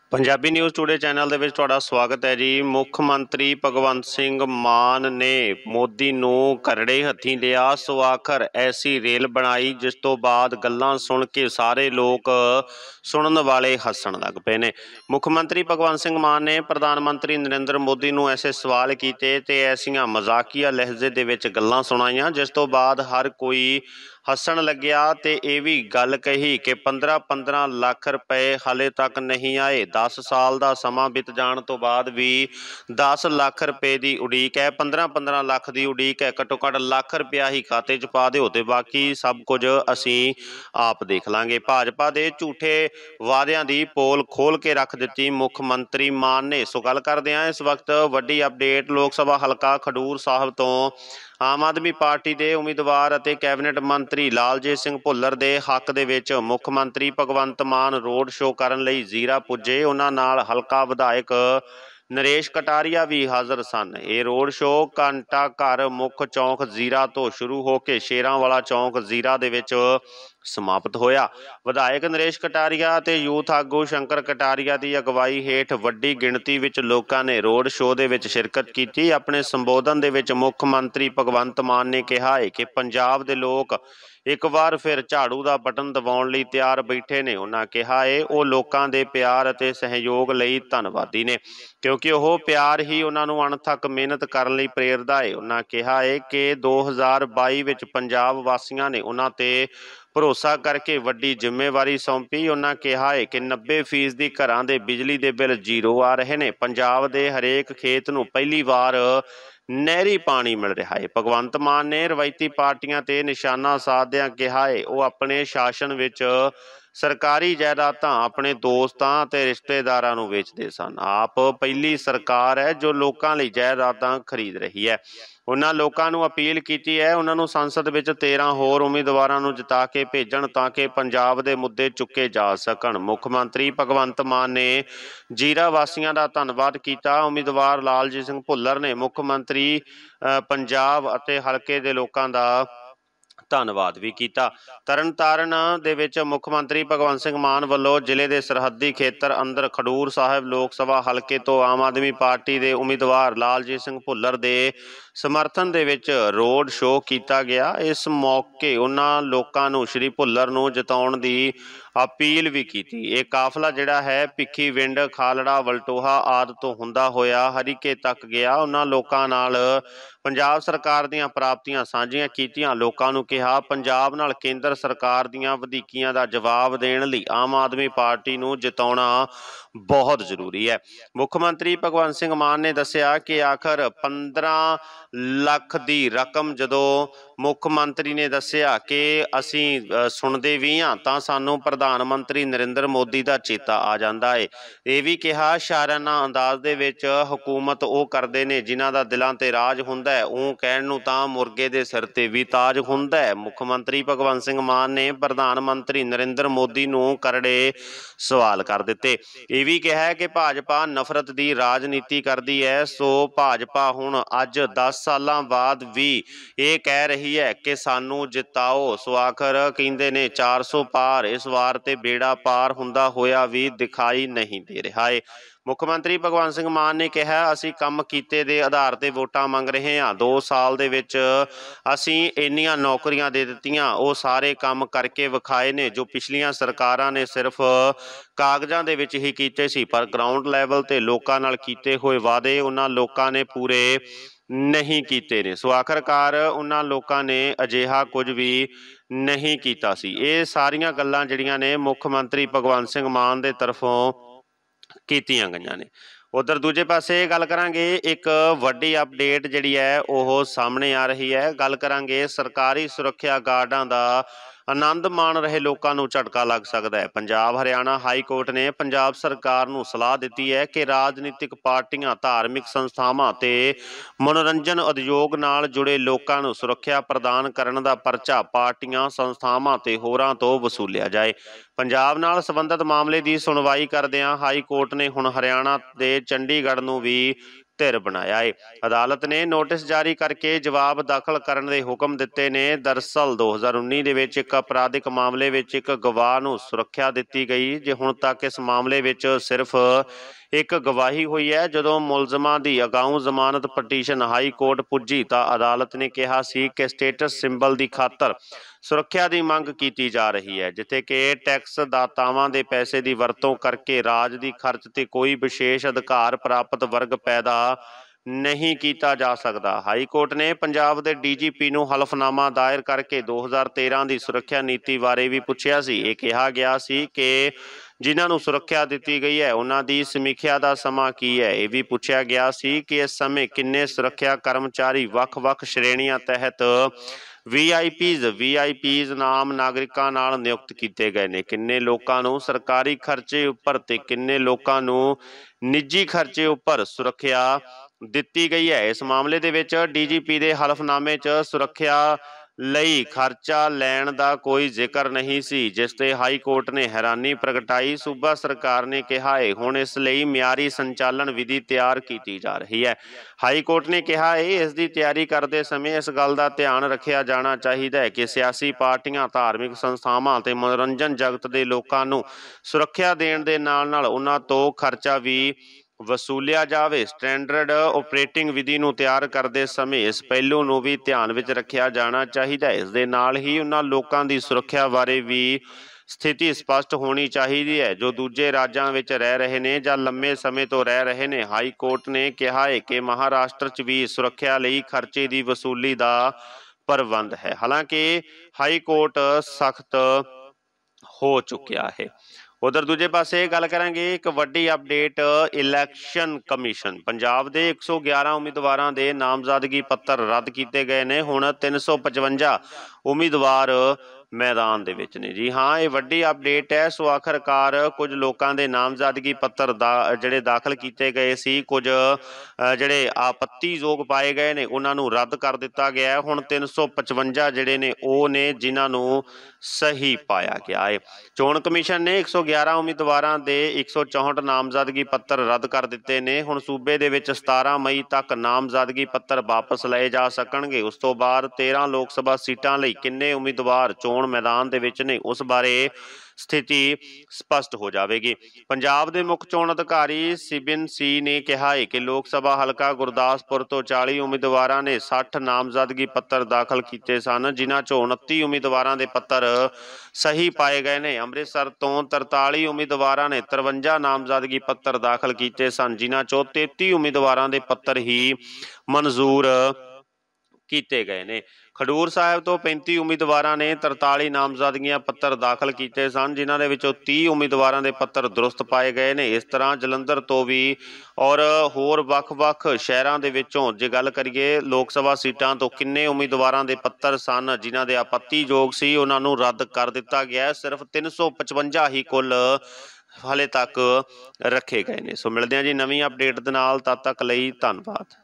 Punjabi news today channel ਦੇ ਵਿੱਚ ਤੁਹਾਡਾ ਸਵਾਗਤ ਹੈ ਜੀ। ਮੁੱਖ ਮੰਤਰੀ ਭਗਵੰਤ ਸਿੰਘ ਮਾਨ ਨੇ ਮੋਦੀ ਨੂੰ ਕਰੜੇ ਹੱਥੀਂ ਲਿਆ, ਸੋ ਆਖਰ ਐਸੀ ਰੇਲ ਬਣਾਈ ਜਿਸ ਤੋਂ ਬਾਅਦ ਗੱਲਾਂ ਸੁਣ ਕੇ ਸਾਰੇ ਲੋਕ ਸੁਣਨ ਵਾਲੇ ਹੱਸਣ ਲੱਗ ਪਏ ਨੇ। ਮੁੱਖ ਮੰਤਰੀ ਭਗਵੰਤ ਸਿੰਘ ਮਾਨ ਨੇ ਪ੍ਰਧਾਨ ਮੰਤਰੀ ਨਰਿੰਦਰ ਮੋਦੀ ਨੂੰ ਐਸੇ ਸਵਾਲ ਕੀਤੇ ਤੇ ਐਸੀਆਂ ਮਜ਼ਾਕੀਆ ਲਹਿਜੇ ਦੇ ਵਿੱਚ ਗੱਲਾਂ ਸੁਣਾਈਆਂ ਜਿਸ ਤੋਂ ਬਾਅਦ ਹਰ ਕੋਈ ਹੱਸਣ ਲੱਗਿਆ ਤੇ ਇਹ ਵੀ ਗੱਲ ਕਹੀ ਕਿ 15-15 ਲੱਖ ਰੁਪਏ ਹਾਲੇ ਤੱਕ ਨਹੀਂ ਆਏ। 10 ਸਾਲ ਦਾ ਸਮਾਂ ਬੀਤ ਜਾਣ ਤੋਂ ਬਾਅਦ ਵੀ 10 ਲੱਖ ਰੁਪਏ ਦੀ ਉਡੀਕ ਹੈ। 15-15 ਲੱਖ ਦੀ ਉਡੀਕ ਹੈ। ਘੱਟੋ ਘੱਟ ਲੱਖ ਰੁਪਇਆ ਹੀ ਖਾਤੇ 'ਚ ਪਾ ਦਿਓ ਤੇ ਬਾਕੀ ਸਭ ਕੁਝ ਅਸੀਂ ਆਪ ਦੇਖ ਲਾਂਗੇ। ਭਾਜਪਾ ਦੇ ਝੂਠੇ ਵਾਅਦਿਆਂ ਦੀ ਪੋਲ ਖੋਲ ਕੇ ਰੱਖ ਦਿੱਤੀ ਮੁੱਖ ਮੰਤਰੀ ਮਾਨ ਨੇ। ਸੋ ਗੱਲ ਕਰਦੇ ਹਾਂ ਇਸ ਵਕਤ ਵੱਡੀ ਅਪਡੇਟ ਲੋਕ ਸਭਾ ਹਲਕਾ ਖਡੂਰ ਸਾਹਿਬ ਤੋਂ ਆਮ ਆਦਮੀ ਪਾਰਟੀ ਦੇ ਉਮੀਦਵਾਰ ਅਤੇ ਕੈਬਨਿਟ ਮੰਤਰੀ ਲਾਲਜੀਤ ਸਿੰਘ ਭੁੱਲਰ ਦੇ ਹੱਕ ਦੇ ਵਿੱਚ ਮੁੱਖ ਮੰਤਰੀ ਭਗਵੰਤ ਮਾਨ ਰੋਡ ਸ਼ੋਅ ਕਰਨ ਲਈ ਜ਼ੀਰਾ ਪੁੱਜੇ। ਉਹਨਾਂ ਨਾਲ ਹਲਕਾ ਵਿਧਾਇਕ ਨਰੇਸ਼ ਕਟਾਰੀਆ ਵੀ ਹਾਜ਼ਰ ਸਨ। ਇਹ ਰੋਡ ਸ਼ੋਅ ਘੰਟਾ ਘਰ ਮੁੱਖ ਚੌਂਕ ਜ਼ੀਰਾ ਤੋਂ ਸ਼ੁਰੂ ਹੋ ਕੇ ਸ਼ੇਰਾਂਵਾਲਾ ਚੌਂਕ ਜ਼ੀਰਾ ਦੇ ਵਿੱਚ ਸਮਾਪਤ ਹੋਇਆ। ਵਿਧਾਇਕ ਨਰੇਸ਼ ਕਟਾਰੀਆ ਅਤੇ ਯੂਥ ਆਗੂ ਸ਼ੰਕਰ ਕਟਾਰੀਆ ਦੀ ਅਗਵਾਈ ਹੇਠ ਵੱਡੀ ਗਿਣਤੀ ਵਿੱਚ ਲੋਕਾਂ ਨੇ ਰੋਡ ਸ਼ੋਅ ਦੇ ਵਿੱਚ ਸ਼ਿਰਕਤ ਕੀਤੀ। ਆਪਣੇ ਸੰਬੋਧਨ ਦੇ ਵਿੱਚ ਮੁੱਖ ਮੰਤਰੀ ਭਗਵੰਤ ਮਾਨ ਨੇ ਕਿਹਾ ਹੈ ਕਿ ਪੰਜਾਬ ਦੇ ਲੋਕ ਇੱਕ ਵਾਰ ਫਿਰ ਝਾੜੂ ਦਾ ਬਟਨ ਦਬਾਉਣ ਲਈ ਤਿਆਰ ਬੈਠੇ ਨੇ। ਉਹਨਾਂ ਕਿਹਾ ਹੈ ਉਹ ਲੋਕਾਂ ਦੇ ਪਿਆਰ ਅਤੇ ਸਹਿਯੋਗ ਲਈ ਧੰਨਵਾਦੀ ਨੇ ਕਿਉਂਕਿ ਉਹ ਪਿਆਰ ਹੀ ਉਹਨਾਂ ਨੂੰ ਅਣਥੱਕ ਮਿਹਨਤ ਕਰਨ ਲਈ ਪ੍ਰੇਰਦਾ ਹੈ। ਉਹਨਾਂ ਕਿਹਾ ਹੈ ਕਿ 2022 ਵਿੱਚ ਪੰਜਾਬ ਵਾਸੀਆਂ ਨੇ ਉਹਨਾਂ ਤੇ ਭਰੋਸਾ ਕਰਕੇ ਵੱਡੀ ਜ਼ਿੰਮੇਵਾਰੀ ਸੌਂਪੀ। ਉਹਨਾਂ ਕਿਹਾ ਹੈ ਕਿ 90% ਘਰਾਂ ਦੇ ਬਿਜਲੀ ਦੇ ਬਿੱਲ ਜ਼ੀਰੋ ਆ ਰਹੇ ਨੇ। ਪੰਜਾਬ ਦੇ ਹਰੇਕ ਖੇਤ ਨੂੰ ਪਹਿਲੀ ਵਾਰ ਨਹਿਰੀ ਪਾਣੀ ਮਿਲ ਰਿਹਾ ਹੈ। ਭਗਵੰਤ ਮਾਨ ਨੇ ਰਵਾਇਤੀ ਪਾਰਟੀਆਂ ਤੇ ਨਿਸ਼ਾਨਾ ਸਾਧਦਿਆਂ ਕਿਹਾ ਹੈ ਉਹ ਆਪਣੇ ਸ਼ਾਸਨ ਵਿੱਚ ਸਰਕਾਰੀ ਜਾਇਦਾਦਾਂ ਆਪਣੇ ਦੋਸਤਾਂ ਅਤੇ ਰਿਸ਼ਤੇਦਾਰਾਂ ਨੂੰ ਵੇਚਦੇ ਸਨ। ਆਪ ਪਹਿਲੀ ਸਰਕਾਰ ਹੈ ਜੋ ਲੋਕਾਂ ਲਈ ਜਾਇਦਾਦਾਂ ਖਰੀਦ ਰਹੀ ਹੈ। ਉਹਨਾਂ ਲੋਕਾਂ ਨੂੰ ਅਪੀਲ ਕੀਤੀ ਹੈ ਉਹਨਾਂ ਨੂੰ ਸੰਸਦ ਵਿੱਚ 13 ਹੋਰ ਉਮੀਦਵਾਰਾਂ ਨੂੰ ਜਿਤਾ ਕੇ ਭੇਜਣ ਤਾਂ ਕਿ ਪੰਜਾਬ ਦੇ ਮੁੱਦੇ ਚੁੱਕੇ ਜਾ ਸਕਣ। ਮੁੱਖ ਮੰਤਰੀ ਭਗਵੰਤ ਮਾਨ ਨੇ ਜ਼ੀਰਾ ਵਾਸੀਆਂ ਦਾ ਧੰਨਵਾਦ ਕੀਤਾ। ਉਮੀਦਵਾਰ ਲਾਲਜੀਤ ਸਿੰਘ ਭੁੱਲਰ ਨੇ ਮੁੱਖ ਮੰਤਰੀ ਪੰਜਾਬ ਅਤੇ ਹਲਕੇ ਦੇ ਲੋਕਾਂ ਦਾ ਧੰਨਵਾਦ ਵੀ ਕੀਤਾ। ਤਰਨਤਾਰਨ ਦੇ ਵਿੱਚ ਮੁੱਖ ਮੰਤਰੀ ਭਗਵੰਤ ਸਿੰਘ ਮਾਨ ਵੱਲੋਂ ਜ਼ਿਲ੍ਹੇ ਦੇ ਸਰਹੱਦੀ ਖੇਤਰ ਅੰਦਰ ਖਡੂਰ ਸਾਹਿਬ ਲੋਕ ਸਭਾ ਹਲਕੇ ਤੋਂ ਆਮ ਆਦਮੀ ਪਾਰਟੀ ਦੇ ਉਮੀਦਵਾਰ ਲਾਲਜੀਤ ਸਿੰਘ ਭੁੱਲਰ ਦੇ ਸਮਰਥਨ ਦੇ ਵਿੱਚ ਰੋਡ ਸ਼ੋਅ ਕੀਤਾ ਗਿਆ। ਇਸ ਮੌਕੇ ਉਹਨਾਂ ਲੋਕਾਂ ਨੂੰ ਸ਼੍ਰੀ ਭੁੱਲਰ ਨੂੰ ਜਿਤਾਉਣ ਦੀ ਅਪੀਲ ਵੀ ਕੀਤੀ। ਇਹ ਕਾਫਲਾ ਜਿਹੜਾ ਹੈ ਭਿੱਖੀਵਿੰਡ, ਖਾਲੜਾ, ਵਲਟੋਹਾ ਆਦਿ ਤੋਂ ਹੁੰਦਾ ਹੋਇਆ ਹਰੀਕੇ ਤੱਕ ਗਿਆ। ਉਹਨਾਂ ਲੋਕਾਂ ਨਾਲ ਪੰਜਾਬ ਸਰਕਾਰ ਦੀਆਂ ਪ੍ਰਾਪਤੀਆਂ ਸਾਂਝੀਆਂ ਕੀਤੀਆਂ। ਲੋਕਾਂ ਨੂੰ ਕਿਹਾ ਪੰਜਾਬ ਨਾਲ ਕੇਂਦਰ ਸਰਕਾਰ ਦੀਆਂ ਵਧੀਕੀਆਂ ਦਾ ਜਵਾਬ ਦੇਣ ਲਈ ਆਮ ਆਦਮੀ ਪਾਰਟੀ ਨੂੰ ਜਿਤਾਉਣਾ ਬਹੁਤ ਜ਼ਰੂਰੀ ਹੈ। ਮੁੱਖ ਮੰਤਰੀ ਭਗਵੰਤ ਸਿੰਘ ਮਾਨ ਨੇ ਦੱਸਿਆ ਕਿ ਆਖਰ 15 ਲੱਖ ਦੀ ਰਕਮ ਜਦੋਂ ਮੁੱਖ ਮੰਤਰੀ ਨੇ ਦੱਸਿਆ ਕਿ ਅਸੀਂ ਸੁਣਦੇ ਵੀ ਹਾਂ ਤਾਂ ਸਾਨੂੰ ਪ੍ਰਧਾਨ ਮੰਤਰੀ ਨਰਿੰਦਰ ਮੋਦੀ ਦਾ ਚੇਤਾ ਆ ਜਾਂਦਾ ਹੈ। ਇਹ ਵੀ ਕਿਹਾ ਸ਼ਾਇਰਾਨਾ ਅੰਦਾਜ਼ ਦੇ ਵਿੱਚ ਹਕੂਮਤ ਉਹ ਕਰਦੇ ਨੇ ਜਿਨ੍ਹਾਂ ਦਾ ਦਿਲਾਂ ਤੇ ਰਾਜ ਹੁੰਦਾ ਹੈ। ਉਹ ਕਹਿਣ ਨੂੰ ਤਾਂ ਮੁਰਗੇ ਦੇ ਸਿਰ ਤੇ ਵੀ ਤਾਜ ਹੁੰਦਾ ਹੈ। ਮੁੱਖ ਮੰਤਰੀ ਭਗਵੰਤ ਸਿੰਘ ਮਾਨ ਨੇ ਪ੍ਰਧਾਨ ਮੰਤਰੀ ਨਰਿੰਦਰ ਮੋਦੀ ਨੂੰ ਕਰੜੇ ਸਵਾਲ ਕਰ ਦਿੱਤੇ। ਇਹ ਵੀ ਕਿਹਾ ਕਿ ਭਾਜਪਾ ਨਫ਼ਰਤ ਦੀ ਰਾਜਨੀਤੀ ਕਰਦੀ ਹੈ। ਸੋ ਭਾਜਪਾ ਹੁਣ ਅੱਜ 10 ਸਾਲਾਂ ਬਾਅਦ ਵੀ ਇਹ ਕਹਿ ਰਹੀ ਹੈ ਕਿ ਸਾਨੂੰ ਜਿਤਾਓ। ਸੋ ਆਖਰ ਕਹਿੰਦੇ ਨੇ 400 ਪਾਰ, ਇਸ ਵਾਰ ਤੇ ਬੇੜਾ ਪਾਰ ਹੁੰਦਾ ਹੋਇਆ ਵੀ ਦਿਖਾਈ ਨਹੀਂ ਦੇ ਰਿਹਾ ਹੈ। ਮੁੱਖ ਮੰਤਰੀ ਭਗਵੰਤ ਸਿੰਘ ਮਾਨ ਨੇ ਕਿਹਾ ਅਸੀਂ ਕੰਮ ਕੀਤੇ ਦੇ ਆਧਾਰ ਤੇ ਵੋਟਾਂ ਮੰਗ ਰਹੇ ਹਾਂ। 2 ਸਾਲ ਦੇ ਵਿੱਚ ਅਸੀਂ ਇੰਨੀਆਂ ਨੌਕਰੀਆਂ ਦੇ ਦਿੱਤੀਆਂ, ਉਹ ਸਾਰੇ ਕੰਮ ਕਰਕੇ ਵਿਖਾਏ ਨੇ ਜੋ ਪਿਛਲੀਆਂ ਸਰਕਾਰਾਂ ਨੇ ਸਿਰਫ ਕਾਗਜ਼ਾਂ ਦੇ ਵਿੱਚ ਹੀ ਕੀਤੇ ਸੀ। ਪਰ ਗਰਾਊਂਡ ਲੈਵਲ ਤੇ ਲੋਕਾਂ ਨਾਲ ਕੀਤੇ ਹੋਏ ਵਾਅਦੇ ਉਹਨਾਂ ਲੋਕਾਂ ਨੇ ਪੂਰੇ ਨਹੀਂ ਕੀਤੇ ਨੇ। ਸੋ ਆਖਰਕਾਰ ਉਹਨਾਂ ਲੋਕਾਂ ਨੇ ਅਜਿਹਾ ਕੁਝ ਵੀ ਨਹੀਂ ਕੀਤਾ ਸੀ। ਇਹ ਸਾਰੀਆਂ ਗੱਲਾਂ ਜਿਹੜੀਆਂ ਨੇ ਮੁੱਖ ਮੰਤਰੀ ਭਗਵੰਤ ਸਿੰਘ ਮਾਨ ਦੇ ਤਰਫੋਂ ਕੀਤੀਆਂ ਗਈਆਂ ਨੇ। ਉਧਰ ਦੂਜੇ ਪਾਸੇ ਗੱਲ ਕਰਾਂਗੇ ਇੱਕ ਵੱਡੀ ਅਪਡੇਟ ਜਿਹੜੀ ਹੈ ਉਹ ਸਾਹਮਣੇ ਆ ਰਹੀ ਹੈ। ਗੱਲ ਕਰਾਂਗੇ ਸਰਕਾਰੀ ਸੁਰੱਖਿਆ ਗਾਰਡਾਂ ਦਾ ਆਨੰਦ ਮਾਣ ਰਹੇ ਲੋਕਾਂ ਨੂੰ ਝਟਕਾ ਲੱਗ ਸਕਦਾ ਹੈ। ਪੰਜਾਬ ਹਰਿਆਣਾ ਹਾਈ ਕੋਰਟ ਨੇ ਪੰਜਾਬ ਸਰਕਾਰ ਨੂੰ ਸਲਾਹ ਦਿੱਤੀ ਹੈ ਕਿ ਰਾਜਨੀਤਿਕ ਪਾਰਟੀਆਂ, ਧਾਰਮਿਕ ਸੰਸਥਾਵਾਂ ਤੇ ਮਨੋਰੰਜਨ ਉਦਯੋਗ ਨਾਲ ਜੁੜੇ ਲੋਕਾਂ ਨੂੰ ਸੁਰੱਖਿਆ ਪ੍ਰਦਾਨ ਕਰਨ ਦਾ ਪਰਚਾ ਪਾਰਟੀਆਂ, ਸੰਸਥਾਵਾਂ ਤੇ ਹੋਰਾਂ ਤੋਂ ਵਸੂਲਿਆ ਜਾਏ। ਪੰਜਾਬ ਨਾਲ ਸੰਬੰਧਿਤ ਮਾਮਲੇ ਦੀ ਸੁਣਵਾਈ ਕਰਦਿਆਂ ਹਾਈ ਕੋਰਟ ਨੇ ਹੁਣ ਹਰਿਆਣਾ ਦੇ ਚੰਡੀਗੜ੍ਹ ਨੂੰ ਵੀ ਧਿਰ ਬਣਾਇਆ ਹੈ। ਅਦਾਲਤ ਨੇ ਨੋਟਿਸ ਜਾਰੀ ਕਰਕੇ ਜਵਾਬ ਦਾਖਲ ਕਰਨ ਦੇ ਹੁਕਮ ਦਿੱਤੇ ਨੇ। ਦਰਅਸਲ 2019 ਦੇ ਵਿੱਚ ਇੱਕ ਅਪਰਾਧਿਕ ਮਾਮਲੇ ਵਿੱਚ ਇੱਕ ਗਵਾਹ ਨੂੰ ਸੁਰੱਖਿਆ ਦਿੱਤੀ ਗਈ। ਜੇ ਹੁਣ ਤੱਕ ਇਸ ਮਾਮਲੇ ਵਿੱਚ ਸਿਰਫ ਇੱਕ ਗਵਾਹੀ ਹੋਈ ਹੈ। ਜਦੋਂ ਮੁਲਜ਼ਮਾਂ ਦੀ ਅਗਾਊਂ ਜ਼ਮਾਨਤ ਪਟੀਸ਼ਨ ਹਾਈ ਕੋਰਟ ਪੁੱਜੀ ਤਾਂ ਅਦਾਲਤ ਨੇ ਕਿਹਾ ਸੀ ਕਿ ਸਟੇਟਸ ਸਿੰਬਲ ਦੀ ਖਾਤਰ ਸੁਰੱਖਿਆ ਦੀ ਮੰਗ ਕੀਤੀ ਜਾ ਰਹੀ ਹੈ, ਜਿੱਥੇ ਕਿ ਟੈਕਸ ਦਾਤਾਵਾਂ ਦੇ ਪੈਸੇ ਦੀ ਵਰਤੋਂ ਕਰਕੇ ਰਾਜ ਦੀ ਖਰਚ ਤੇ ਕੋਈ ਵਿਸ਼ੇਸ਼ ਅਧਿਕਾਰ ਪ੍ਰਾਪਤ ਵਰਗ ਪੈਦਾ ਨਹੀਂ ਕੀਤਾ ਜਾ ਸਕਦਾ। ਹਾਈ ਕੋਰਟ ਨੇ ਪੰਜਾਬ ਦੇ DGP ਨੂੰ ਹਲਫਨਾਮਾ ਦਾਇਰ ਕਰਕੇ 2013 ਦੀ ਸੁਰੱਖਿਆ ਨੀਤੀ ਬਾਰੇ ਵੀ ਪੁੱਛਿਆ ਸੀ। ਇਹ ਕਿਹਾ ਗਿਆ ਸੀ ਕਿ ਜਿਨ੍ਹਾਂ ਨੂੰ ਸੁਰੱਖਿਆ ਦਿੱਤੀ ਗਈ ਹੈ ਉਹਨਾਂ ਦੀ ਸਮੀਖਿਆ ਦਾ ਸਮਾਂ ਕੀ ਹੈ। ਇਹ ਵੀ ਪੁੱਛਿਆ ਗਿਆ ਸੀ ਕਿ ਇਸ ਸਮੇਂ ਕਿੰਨੇ ਸੁਰੱਖਿਆ ਕਰਮਚਾਰੀ ਵੱਖ-ਵੱਖ ਸ਼੍ਰੇਣੀਆਂ ਤਹਿਤ VIPs ਨਾਮ ਨਾਗਰਿਕਾਂ ਨਾਲ ਨਿਯੁਕਤ ਕੀਤੇ ਗਏ ਨੇ। ਕਿੰਨੇ ਲੋਕਾਂ ਨੂੰ ਸਰਕਾਰੀ ਖਰਚੇ ਉੱਪਰ ਤੇ ਕਿੰਨੇ ਲੋਕਾਂ ਨੂੰ ਨਿੱਜੀ ਖਰਚੇ ਉੱਪਰ ਸੁਰੱਖਿਆ ਦਿੱਤੀ ਗਈ ਹੈ। ਇਸ ਮਾਮਲੇ ਦੇ ਵਿੱਚ DGP ਦੇ ਹਲਫਨਾਮੇ 'ਚ ਸੁਰੱਖਿਆ ਲਈ ਖਰਚਾ ਲੈਣ ਦਾ ਕੋਈ ਜ਼ਿਕਰ ਨਹੀਂ ਸੀ, ਜਿਸ ਤੇ ਹਾਈ ਕੋਰਟ ਨੇ ਹੈਰਾਨੀ ਪ੍ਰਗਟਾਈ। ਸੂਬਾ ਸਰਕਾਰ ਨੇ ਕਿਹਾ ਹੈ ਹੁਣ ਇਸ ਲਈ ਮਿਆਰੀ ਸੰਚਾਲਨ ਵਿਧੀ ਤਿਆਰ ਕੀਤੀ ਜਾ ਰਹੀ ਹੈ। ਹਾਈ ਕੋਰਟ ਨੇ ਕਿਹਾ ਹੈ ਇਸ ਦੀ ਤਿਆਰੀ ਕਰਦੇ ਸਮੇਂ ਇਸ ਗੱਲ ਦਾ ਧਿਆਨ ਰੱਖਿਆ ਜਾਣਾ ਚਾਹੀਦਾ ਹੈ ਕਿ ਸਿਆਸੀ ਪਾਰਟੀਆਂ, ਧਾਰਮਿਕ ਸੰਸਥਾਵਾਂ ਤੇ ਮਨੋਰੰਜਨ ਜਗਤ ਦੇ ਲੋਕਾਂ ਨੂੰ ਸੁਰੱਖਿਆ ਦੇਣ ਦੇ ਨਾਲ-ਨਾਲ ਉਹਨਾਂ ਤੋਂ ਖਰਚਾ ਵੀ ਵਸੂਲਿਆ ਜਾਵੇ। ਸਟੈਂਡਰਡ ਆਪਰੇਟਿੰਗ ਵਿਧੀ ਨੂੰ ਤਿਆਰ ਕਰਦੇ ਸਮੇਂ ਇਸ ਪਹਿਲੂ ਨੂੰ ਵੀ ਧਿਆਨ ਵਿੱਚ ਰੱਖਿਆ ਜਾਣਾ ਚਾਹੀਦਾ ਹੈ। ਇਸ ਦੇ ਨਾਲ ਹੀ ਉਹਨਾਂ ਲੋਕਾਂ ਦੀ ਸੁਰੱਖਿਆ ਬਾਰੇ ਵੀ ਸਥਿਤੀ ਸਪਸ਼ਟ ਹੋਣੀ ਚਾਹੀਦੀ ਹੈ ਜੋ ਦੂਜੇ ਰਾਜਾਂ ਵਿੱਚ ਰਹਿ ਰਹੇ ਨੇ ਜਾਂ ਲੰਮੇ ਸਮੇਂ ਤੋਂ ਰਹਿ ਰਹੇ ਨੇ। ਹਾਈ ਕੋਰਟ ਨੇ ਕਿਹਾ ਹੈ ਕਿ ਮਹਾਰਾਸ਼ਟਰ 'ਚ ਵੀ ਸੁਰੱਖਿਆ ਲਈ ਖਰਚੇ ਦੀ ਵਸੂਲੀ ਦਾ ਪ੍ਰਬੰਧ ਹੈ। ਹਾਲਾਂਕਿ ਹਾਈ ਕੋਰਟ ਸਖਤ ਹੋ ਚੁੱਕਿਆ ਹੈ। ਉਧਰ ਦੂਜੇ ਪਾਸੇ ਗੱਲ ਕਰਾਂਗੇ ਇੱਕ ਵੱਡੀ ਅਪਡੇਟ। ਇਲੈਕਸ਼ਨ ਕਮਿਸ਼ਨ ਪੰਜਾਬ ਦੇ 111 ਉਮੀਦਵਾਰਾਂ ਦੇ ਨਾਮਜ਼ਦਗੀ ਪੱਤਰ ਰੱਦ ਕੀਤੇ ਗਏ ਨੇ। ਹੁਣ 355 ਉਮੀਦਵਾਰ ਮੈਦਾਨ ਦੇ ਵਿੱਚ ਨੇ। ਜੀ ਹਾਂ, ਇਹ ਵੱਡੀ ਅਪਡੇਟ ਹੈ। ਸੋ ਆਖਰਕਾਰ ਕੁਝ ਲੋਕਾਂ ਦੇ ਨਾਮਜ਼ਦਗੀ ਪੱਤਰ ਜਿਹੜੇ ਦਾਖਲ ਕੀਤੇ ਗਏ ਸੀ, ਕੁਝ ਜਿਹੜੇ ਆਪੱਤੀਯੋਗ ਪਾਏ ਗਏ ਨੇ ਉਹਨਾਂ ਨੂੰ ਰੱਦ ਕਰ ਦਿੱਤਾ ਗਿਆ ਹੈ। ਹੁਣ 355 ਜਿਹੜੇ ਨੇ ਉਹ ਨੇ ਜਿਨ੍ਹਾਂ ਨੂੰ ਸਹੀ ਪਾਇਆ ਗਿਆ ਹੈ। ਚੋਣ ਕਮਿਸ਼ਨ ਨੇ 111 ਉਮੀਦਵਾਰਾਂ ਦੇ 164 ਨਾਮਜ਼ਦਗੀ ਪੱਤਰ ਰੱਦ ਕਰ ਦਿੱਤੇ ਨੇ। ਹੁਣ ਸੂਬੇ ਦੇ ਵਿੱਚ 17 ਮਈ ਤੱਕ ਨਾਮਜ਼ਦਗੀ ਪੱਤਰ ਵਾਪਸ ਲਏ ਜਾ ਸਕਣਗੇ। ਉਸ ਤੋਂ ਬਾਅਦ 13 ਲੋਕ ਸਭਾ ਸੀਟਾਂ ਲਈ ਕਿੰਨੇ ਉਮੀਦਵਾਰ ਚੋਣ ਮੈਦਾਨ ਦੇ ਵਿੱਚ ਨੇ ਉਸ ਬਾਰੇ ਸਥਿਤੀ ਸਪਸ਼ਟ ਹੋ ਜਾਵੇਗੀ। ਪੰਜਾਬ ਦੇ ਮੁੱਖ ਚੋਣ ਅਧਿਕਾਰੀ ਸਿਬਿਨ ਸੀ ਨੇ ਕਿਹਾ ਹੈ ਕਿ ਲੋਕ ਸਭਾ ਹਲਕਾ ਗੁਰਦਾਸਪੁਰ ਤੋਂ 40 ਉਮੀਦਵਾਰਾਂ ਨੇ 60 ਨਾਮਜ਼ਦਗੀ ਪੱਤਰ ਦਾਖਲ ਕੀਤੇ ਸਨ, ਜਿਨ੍ਹਾਂ 'ਚੋਂ 29 ਉਮੀਦਵਾਰਾਂ ਦੇ ਪੱਤਰ ਸਹੀ ਪਾਏ ਗਏ ਨੇ। ਅੰਮ੍ਰਿਤਸਰ ਤੋਂ 43 ਉਮੀਦਵਾਰਾਂ ਨੇ 53 ਨਾਮਜ਼ਦਗੀ ਪੱਤਰ ਦਾਖਲ ਕੀਤੇ ਸਨ, ਜਿਨ੍ਹਾਂ 'ਚੋਂ 33 ਉਮੀਦਵਾਰਾਂ ਦੇ ਪੱਤਰ ਹੀ ਮਨਜ਼ੂਰ ਕੀਤੇ ਗਏ ਨੇ। ਖਡੂਰ ਸਾਹਿਬ ਤੋਂ 35 ਉਮੀਦਵਾਰਾਂ ਨੇ 43 ਨਾਮਜ਼ਦਗੀਆਂ ਪੱਤਰ ਦਾਖਲ ਕੀਤੇ ਸਨ, ਜਿਨ੍ਹਾਂ ਦੇ ਵਿੱਚੋਂ 30 ਉਮੀਦਵਾਰਾਂ ਦੇ ਪੱਤਰ ਦਰੁਸਤ ਪਾਏ ਗਏ ਨੇ। ਇਸ ਤਰ੍ਹਾਂ ਜਲੰਧਰ ਤੋਂ ਵੀ ਔਰ ਹੋਰ ਵੱਖ-ਵੱਖ ਸ਼ਹਿਰਾਂ ਦੇ ਵਿੱਚੋਂ ਜੇ ਗੱਲ ਕਰੀਏ ਲੋਕ ਸਭਾ ਸੀਟਾਂ ਤੋਂ ਕਿੰਨੇ ਉਮੀਦਵਾਰਾਂ ਦੇ ਪੱਤਰ ਸਨ ਜਿਨ੍ਹਾਂ ਦੇ ਆਪੱਤੀਯੋਗ ਸੀ ਉਹਨਾਂ ਨੂੰ ਰੱਦ ਕਰ ਦਿੱਤਾ ਗਿਆ। ਸਿਰਫ 355 ਹੀ ਕੁੱਲ ਹਾਲੇ ਤੱਕ ਰੱਖੇ ਗਏ ਨੇ। ਸੋ ਮਿਲਦੇ ਹਾਂ ਜੀ ਨਵੀਂ ਅਪਡੇਟ ਦੇ ਨਾਲ, ਤਦ ਤੱਕ ਲਈ ਧੰਨਵਾਦ।